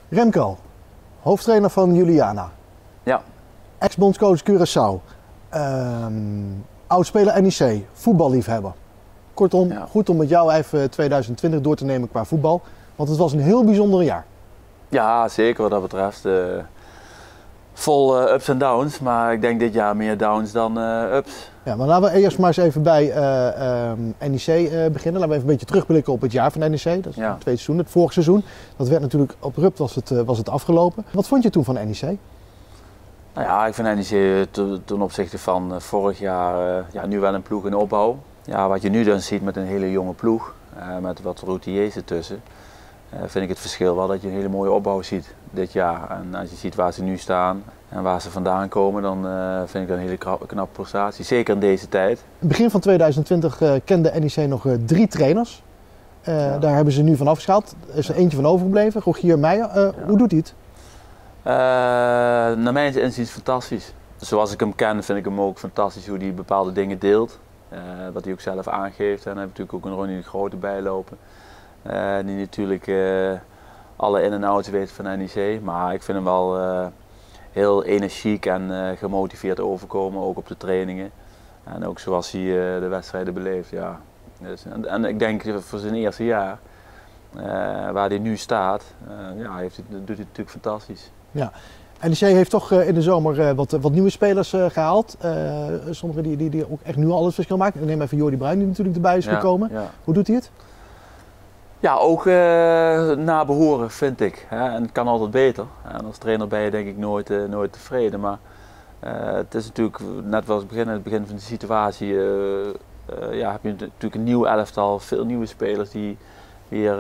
Remco, hoofdtrainer van Juliana. Ja. Ex-bondscoach Curaçao. Oud-speler NEC, voetballiefhebber. Kortom, goed om met jou even 2020 door te nemen qua voetbal. Want het was een heel bijzonder jaar. Ja, zeker wat dat betreft. Vol ups en downs, maar ik denk dit jaar meer downs dan ups. Ja, maar laten we eerst maar eens even bij NEC beginnen. Laten we even een beetje terugblikken op het jaar van NEC. Dat is het tweede seizoen, het vorige seizoen. Dat werd natuurlijk abrupt was het afgelopen. Wat vond je toen van NEC? Nou ja, ik vind NEC ten opzichte van vorig jaar nu wel een ploeg in opbouw. Ja, wat je nu dan ziet met een hele jonge ploeg, met wat routiers ertussen, vind ik het verschil wel dat je een hele mooie opbouw ziet dit jaar. En als je ziet waar ze nu staan en waar ze vandaan komen, dan vind ik dat een hele knappe prestatie. Zeker in deze tijd. Begin van 2020 kende NEC nog 3 trainers. Daar hebben ze nu van afgeschaald. Er is er eentje van overgebleven, Rogier Meijer. Hoe doet hij het? Naar mijn inziens fantastisch. Zoals ik hem ken vind ik hem ook fantastisch hoe hij bepaalde dingen deelt. Wat hij ook zelf aangeeft. En dan heb je natuurlijk ook een Ronnie de Grote bijlopen. Die natuurlijk alle in- en outs weet van NEC. Maar ik vind hem wel heel energiek en gemotiveerd overkomen, ook op de trainingen. En ook zoals hij de wedstrijden beleeft. Ja. Dus, en ik denk voor zijn eerste jaar, waar hij nu staat, doet hij natuurlijk fantastisch. Ja. NEC heeft toch in de zomer wat nieuwe spelers gehaald. Sommigen die ook echt nu al het verschil maken. Ik neem even Jordi Bruin die natuurlijk erbij is gekomen. Ja. Hoe doet hij het? Ja, ook naar behoren vind ik. Hè. En het kan altijd beter. En als trainer ben je denk ik nooit tevreden. Maar het is natuurlijk, net zoals in het begin van de situatie, heb je natuurlijk een nieuw elftal. Veel nieuwe spelers die weer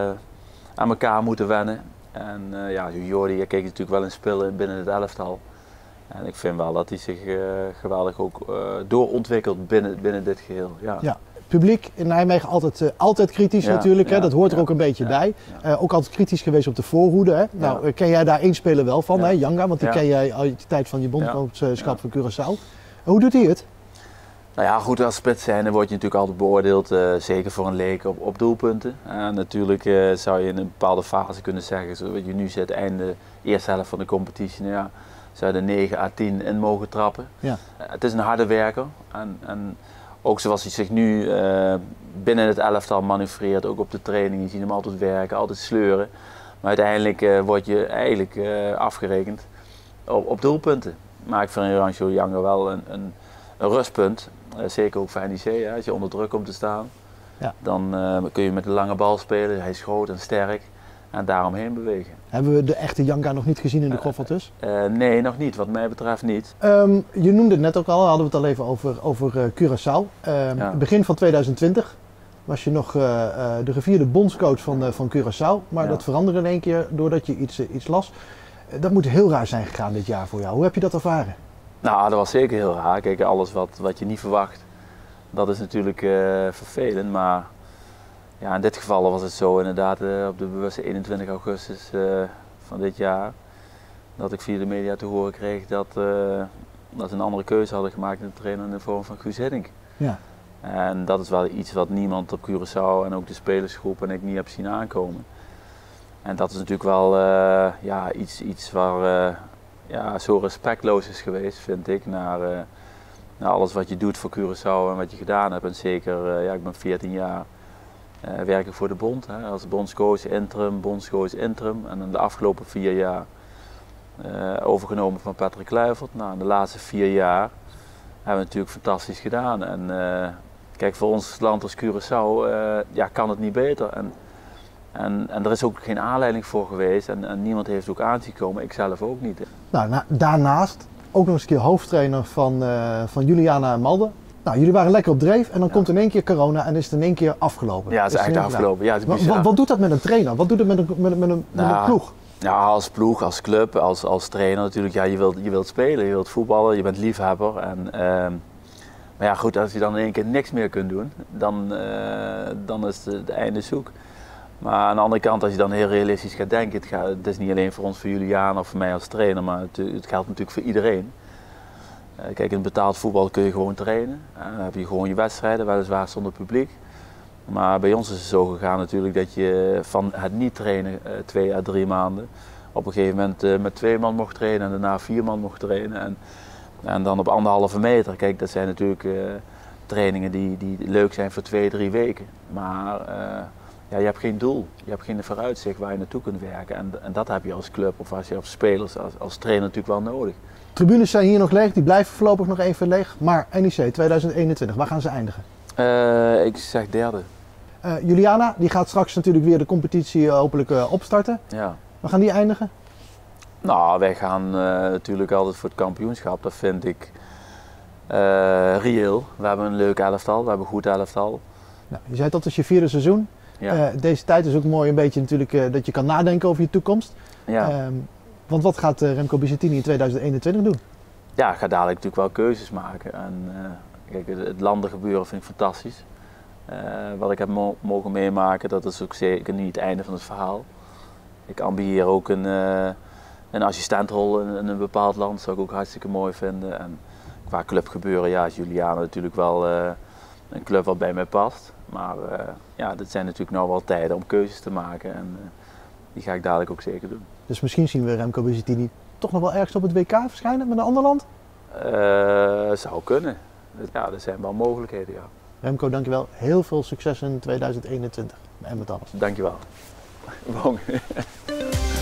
aan elkaar moeten wennen. En Jordi keek natuurlijk wel in spelen binnen het elftal. En ik vind wel dat hij zich geweldig ook doorontwikkelt binnen dit geheel. Ja. Publiek in Nijmegen altijd kritisch natuurlijk, hè? Dat hoort er ook een beetje bij. Ook altijd kritisch geweest op de voorhoede. Hè? Nou, ken jij daar één speler wel van, hè? Janga, want die ken jij uit de tijd van je bondcoachschap van Curaçao. Hoe doet hij het? Nou ja, goed, als spits zijn dan word je natuurlijk altijd beoordeeld, zeker voor een leek, op doelpunten. Natuurlijk zou je in een bepaalde fase kunnen zeggen, zoals je nu zit, einde eerste helft van de competitie, zou je er 9 à 10 in mogen trappen. Ja. Het is een harde werker en ook zoals hij zich nu binnen het elftal manoeuvreert, ook op de training, je ziet hem altijd werken, altijd sleuren. Maar uiteindelijk word je eigenlijk afgerekend op doelpunten. Maar ik vind Rancho Janga wel een rustpunt, zeker ook voor NEC. Als je onder druk komt te staan, dan kun je met een lange bal spelen. Hij is groot en sterk en daaromheen bewegen. Hebben we de echte Janga nog niet gezien in de Groffeltus? Nee, nog niet. Wat mij betreft niet. Je noemde het net ook al, hadden we het al even over Curaçao. Begin van 2020 was je nog de gevierde bondscoach van Curaçao. Maar dat veranderde in één keer doordat je iets las. Dat moet heel raar zijn gegaan dit jaar voor jou. Hoe heb je dat ervaren? Nou, dat was zeker heel raar. Kijk, alles wat je niet verwacht, dat is natuurlijk vervelend. Maar ja, in dit geval was het zo inderdaad op de bewuste 21 augustus van dit jaar. Dat ik via de media te horen kreeg dat ze een andere keuze hadden gemaakt in de trainer in de vorm van Guus Hiddink. Ja. En dat is wel iets wat niemand op Curaçao en ook de spelersgroep en ik niet heb zien aankomen. En dat is natuurlijk wel iets waar zo respectloos is geweest, vind ik, naar alles wat je doet voor Curaçao en wat je gedaan hebt. En zeker, ik ben 14 jaar werk ik voor de bond, als bondscoach interim. En in de afgelopen 4 jaar overgenomen van Patrick Kluivert. Nou, in de laatste 4 jaar hebben we natuurlijk fantastisch gedaan. En kijk, voor ons land als Curaçao kan het niet beter. En er is ook geen aanleiding voor geweest en niemand heeft ook aanzien komen, ik zelf ook niet. Nou, daarnaast ook nog eens een keer hoofdtrainer van Juliana Malden. Nou, jullie waren lekker op dreef en dan komt in één keer corona en is het in één keer afgelopen. Ja, het is echt afgelopen. Ja, het is wat doet dat met een trainer? Wat doet het met een ploeg? Ja, als ploeg, als club, als trainer natuurlijk. Ja, je wilt spelen, je wilt voetballen, je bent liefhebber. Maar ja, goed, als je dan in één keer niks meer kunt doen, dan is het einde zoek. Maar aan de andere kant, als je dan heel realistisch gaat denken, het is niet alleen voor ons, voor Juliana of voor mij als trainer, maar het geldt natuurlijk voor iedereen. Kijk, in betaald voetbal kun je gewoon trainen. Dan heb je gewoon je wedstrijden, weliswaar zonder publiek. Maar bij ons is het zo gegaan natuurlijk dat je van het niet trainen 2 à 3 maanden op een gegeven moment met 2 man mocht trainen en daarna 4 man mocht trainen. En dan op 1,5 meter. Kijk, dat zijn natuurlijk trainingen die leuk zijn voor 2, 3 weken. Maar ja, je hebt geen doel, je hebt geen vooruitzicht waar je naartoe kunt werken. En dat heb je als club of als spelers, als trainer natuurlijk wel nodig. Tribunes zijn hier nog leeg, die blijven voorlopig nog even leeg. Maar NEC 2021, waar gaan ze eindigen? Ik zeg derde. Juliana, die gaat straks natuurlijk weer de competitie hopelijk opstarten. Ja. Waar gaan die eindigen? Nou, wij gaan natuurlijk altijd voor het kampioenschap. Dat vind ik reëel. We hebben een leuk elftal, we hebben een goed elftal. Nou, je zei dat is je 4e seizoen. Ja. Deze tijd is ook mooi een beetje natuurlijk dat je kan nadenken over je toekomst. Ja. Want wat gaat Remco Bizzettini in 2021 doen? Ja, ik ga dadelijk natuurlijk wel keuzes maken. En, kijk, het landengebeuren vind ik fantastisch. Wat ik heb mogen meemaken, dat is ook zeker niet het einde van het verhaal. Ik ambieer ook een assistentrol in een bepaald land, dat zou ik ook hartstikke mooi vinden. En qua clubgebeuren, ja, is Juliana natuurlijk wel een club wat bij mij past. Maar ja, dit zijn natuurlijk nou wel tijden om keuzes te maken en die ga ik dadelijk ook zeker doen. Dus misschien zien we Remco Bizzettini toch nog wel ergens op het WK verschijnen met een ander land? Zou kunnen. Ja, er zijn wel mogelijkheden, ja. Remco, dankjewel. Heel veel succes in 2021 en met alles. Dankjewel.